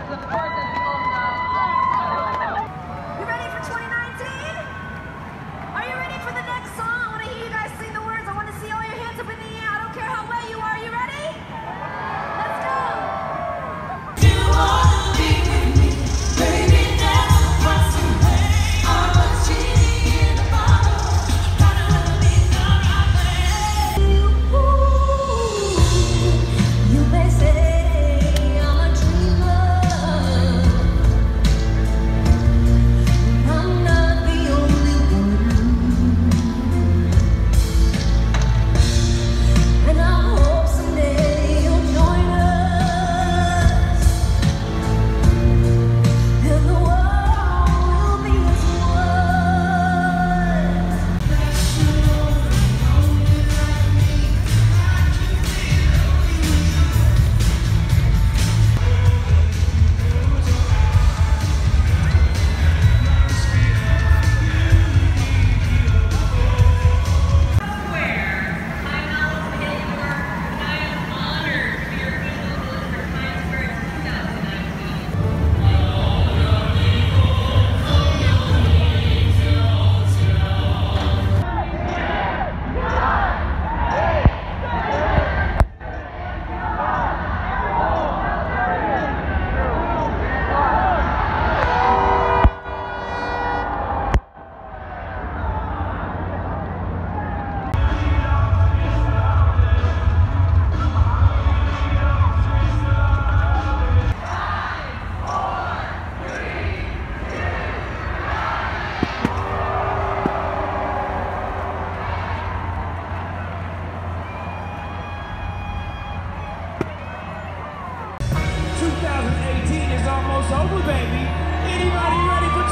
You ready for 2019? Are you ready for the next song? I want to hear you guys sing the words. I want to see all your hands up in the air. I don't care how wet you are. Are you ready? Let's go. You wanna be with me, baby, never pass away. I'm a genie in a bottle, gotta love me the right way. You may say I'm a dreamer, I'm not the only one, and I hope someday you'll join us, and the world will be as one. 2018 is almost over, baby. Anybody ready for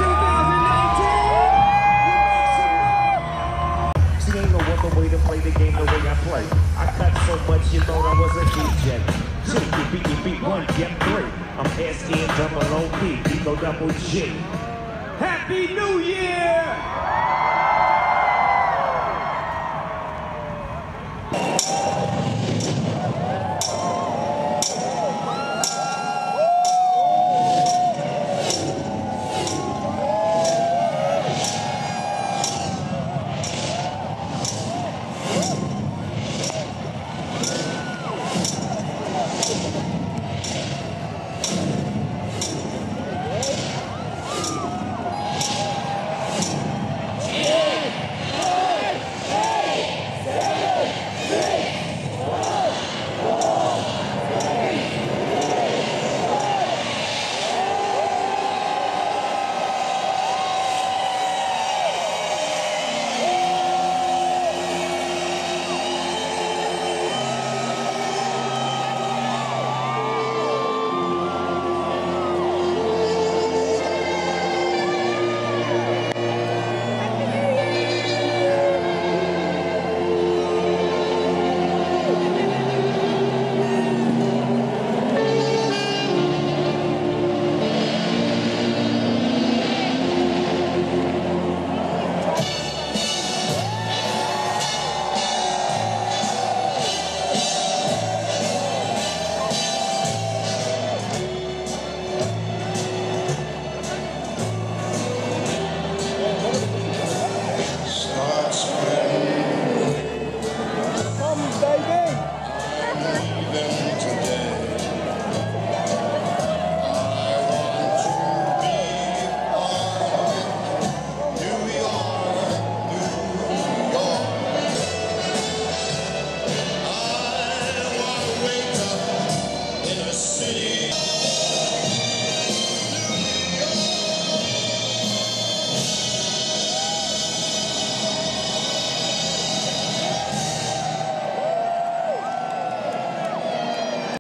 2019? See, ain't no other way to play the game the way I play. I cut so much, you thought I was a DJ. Shake it, beat, one, get three. I'm S-N double O-P, Eco double G. Happy New Year!